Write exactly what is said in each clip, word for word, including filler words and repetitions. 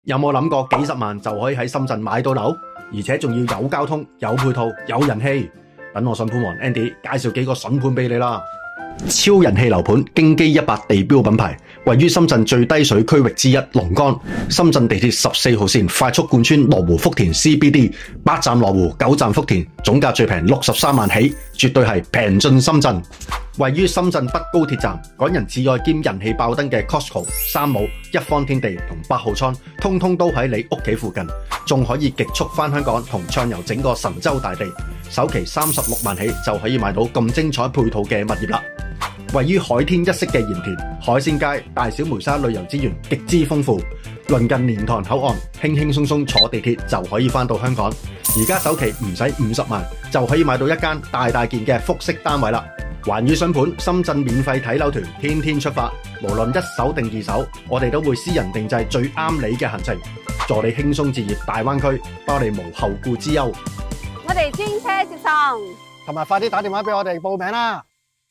有冇諗過幾十萬就可以喺深圳買到樓，而且仲要有交通、有配套、有人氣？等我筍盤王 Andy 介紹幾個筍盤俾你啦！超人氣樓盤京基一百地標品牌，位於深圳最低水區域之一龍崗，深圳地鐵十四號線快速貫穿羅湖福田 C B D， 八站羅湖，九站福田，總價最平六十三萬起，絕對係平進深圳。位於深圳北高鐵站，港人至愛兼人氣爆燈嘅 Costco、三毛、一方天地同八號倉，通通都喺你屋企附近，仲可以極速返香港同暢遊整個神州大地。首期三十六萬起就可以買到咁精彩配套嘅物業啦！位於海天一色嘅鹽田海鮮街，大小梅沙旅遊資源極之豐富，鄰近蓮塘口岸，輕輕鬆鬆坐地鐵就可以返到香港。而家首期唔使五十萬就可以買到一間大大件嘅複式單位啦！環宇筍盤，深圳免費睇樓團，天天出發，無論一手定二手，我哋都會私人定製最啱你嘅行程，助你輕鬆置業大灣區，包你無後顧之憂。 我哋專車接送， 同埋快啲打電話俾我哋報名啦！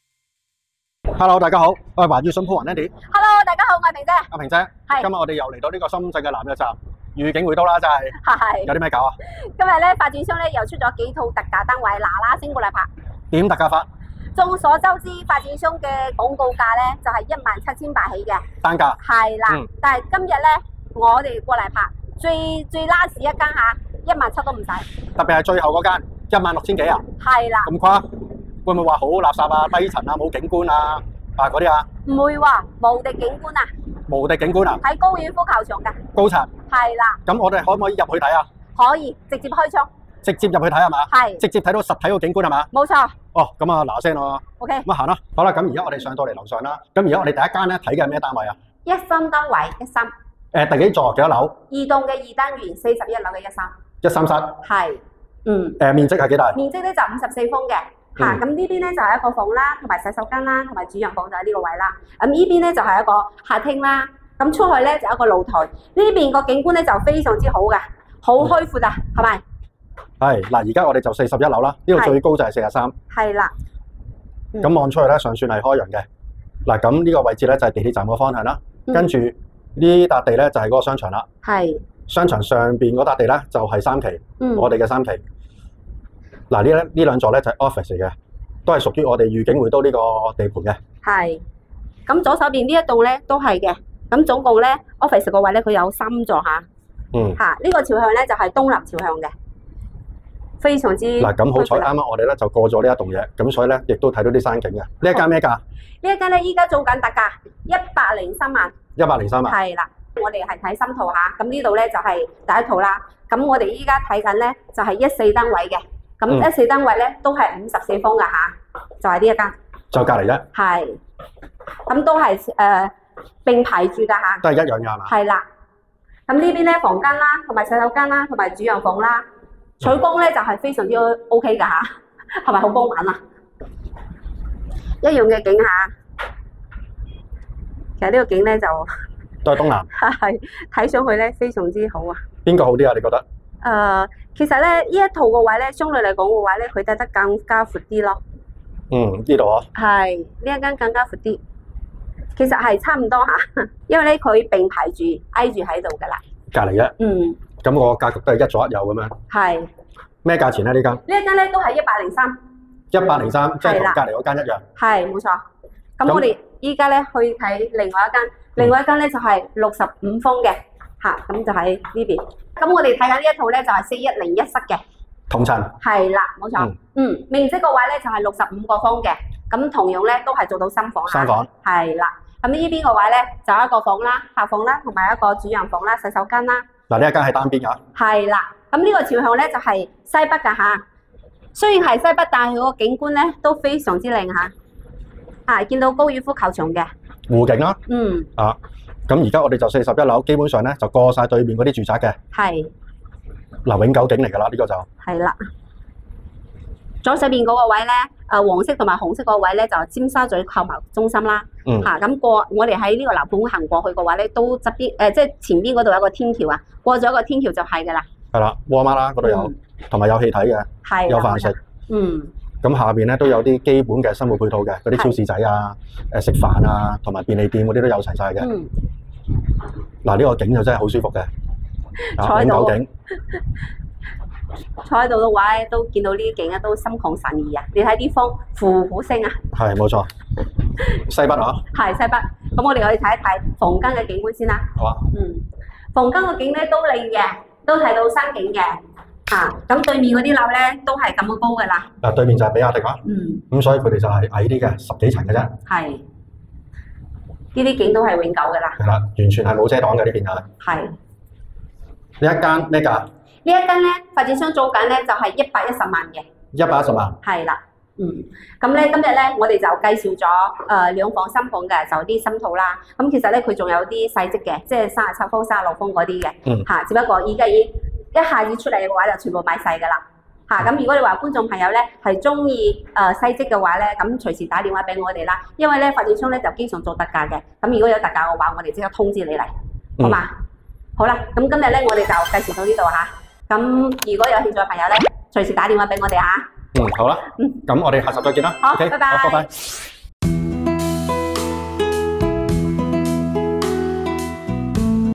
Hello， 大家好，我係環宇筍盤王 Andy。 Hello， 大家好，我係平姐。 阿平姐， 係今日我哋又嚟到呢個深圳嘅南約站，愉景匯都啦，真係。 係。 有啲咩搞啊？ 今日咧發展商咧又出咗幾套特價單位，嗱嗱聲過嚟拍。 點特價法？ 眾所周知，發展商嘅廣告價咧就係一萬七千八起嘅單價。 係啦， 嗯、 但係今日咧我哋過嚟拍最最 last 一間吓，一萬七都唔使。 特別係最後嗰間一萬六千幾啊？ 係啦。咁誇？會唔會話好垃圾啊、低層啊、冇景觀啊？啊嗰啲啊？唔會喎，無敵景觀啊！ 無敵景觀啊！ 喺高爾夫球場㗎。高層。 係啦。咁我哋可唔可以入去睇啊？ 可以，直接開窗。直接入去睇係嘛？係。直接睇到實體個景觀係嘛？冇錯。哦，咁啊嗱聲咯。OK。咁啊行啦。好啦，咁而家我哋上到嚟樓上啦。咁而家我哋第一間咧睇嘅係咩單位啊？一三單位，一三。誒，第幾座？幾多樓？二棟嘅二單元，四十一樓嘅一三。一三室。係。嗯。誒，面積係幾大？面積咧就五十四方嘅。嚇，咁呢邊咧就係一個房啦，同埋洗手間啦，同埋主人房就喺呢個位啦。咁呢邊咧就係一個客廳啦。咁出去咧就有一個露台。呢邊個景觀咧就非常之好嘅，好開闊啊，係咪？係嗱，而家我哋就四十一樓啦，呢度最高就係四十三。係啦。咁望出去咧，尚算係開揚嘅。嗱，咁呢個位置咧就係地鐵站個方向啦。跟住呢笪地咧就係嗰個商場啦。係。商場上邊嗰笪地咧就係三期，我哋嘅三期。嗱，呢呢兩座咧就係 office 嚟嘅，都係屬於我哋愉景匯都呢個地盤嘅。係。咁左手邊呢一棟咧都係嘅。咁總共咧 office 個位咧佢有三座嚇。嗯。嚇，呢個朝向咧就係東南朝向嘅，非常之。嗱，咁好彩啱啱我哋咧就過咗呢一棟嘢，咁所以咧亦都睇到啲山景嘅。呢一間咩價？呢一間咧依家做緊特價，一百零三萬。一百零三萬。係啦，我哋係睇新套嚇，咁呢度咧就係第一套啦。咁我哋依家睇緊咧就係一四單位嘅。咁一四單位咧都係五十四方噶吓，就係呢一間。就隔離啫。係。咁都係誒並排住噶吓。都係一樣嘅係嘛？係啦。咁呢邊咧房間啦，同埋洗手間啦，同埋主人房啦，採光咧就係非常之 O K 噶吓，係咪好光猛啊？一樣嘅景吓。其實呢個景咧就都係東南。係睇上去咧非常之好啊。邊個好啲啊？你覺得？誒、呃，其實咧呢一套個位咧，相對嚟講個位咧，佢睇得更加闊啲咯。嗯，呢度啊。係呢一間更加闊啲，其實係差唔多吓，因為咧佢並排住挨住喺度噶啦。隔籬啫。嗯。咁個格局都係一左一右咁樣。係。咩價錢咧？呢間？呢一間咧都係一百零三。一百零三，即係同隔籬嗰間一樣。係，冇錯。咁我哋依家咧去睇另外一間，另外一間咧就係六十五方嘅。吓，咁就喺呢邊。咁我哋睇緊呢一套咧，就係四一零一室嘅同層。係啦，冇錯。嗯，面積個位咧就係六十五個方嘅。咁同樣咧都係做到三房。三房。係啦。咁呢邊個位咧就有一個房啦、客房啦，同埋一個主人房啦、洗手間啦。嗱，呢一間係單邊噶。係啦。咁呢個朝向咧就係西北噶吓。雖然係西北，但係佢個景觀咧都非常之靚吓。啊，見到高爾夫球場嘅。湖景啦。嗯。啊。咁而家我哋就四十一樓，基本上咧就過晒對面嗰啲住宅嘅。係。嗱，永久景嚟㗎啦，呢個就。係啦。左手邊嗰個位咧，誒黃色同埋紅色嗰個位咧就尖沙咀購物中心啦。嗯。嚇，咁過我哋喺呢個樓盤行過去嘅話咧，都側邊誒即係前邊嗰度有個天橋啊，過咗個天橋就係㗎啦。係啦，沃爾瑪啦嗰度有，同埋有氣體嘅，係有飯食。嗯。咁下邊咧都有啲基本嘅生活配套嘅，嗰啲超市仔啊、誒食飯啊，同埋便利店嗰啲都有齊晒嘅。嗯。嗱，呢個景就真係好舒服嘅。 坐喺度， 坐喺度嘅話咧，都見到呢啲景咧，都心曠神怡啊！你睇啲風，呼呼聲啊！ 係冇錯，西北啊， 係西北。咁我哋可以睇一睇逢根嘅景觀先啦。 好啊。 嗯，逢根嘅景咧都靚嘅，都睇到山景嘅。啊，咁對面嗰啲樓咧都係咁高㗎啦。 嗱，對面就係比亞迪啦。 嗯。 咁所以佢哋就係矮啲嘅，十幾層嘅啫。 係。呢啲景都係永久㗎啦。 係啦，完全係冇遮擋嘅呢邊啊。 係。 呢一間咩價？ 呢一間咧發展商租緊咧就係一百一十萬嘅。 一百一十萬。 係啦。嗯，咁咧今日咧我哋就介紹咗誒兩房三房嘅，就啲新套啦。咁其實咧佢仲有啲細則嘅，即係三十七方、三十六方嗰啲嘅。 嗯。嚇， 只不過而家已一下子出嚟嘅話就全部買晒㗎啦。嚇，咁如果你話觀眾朋友咧係中意誒細則嘅話咧，咁隨時打電話俾我哋啦。因為咧發展商咧就經常做特價嘅。咁如果有特價嘅話，我哋即刻通知你嚟，好嘛？嗯、好啦，咁今日咧我哋就介紹到呢度嚇。咁如果有興趣嘅朋友咧，隨時打電話俾我哋嚇。 嗯，好啦，嗯，咁我哋下集再見啦。 好， okay，拜拜。 好，拜拜。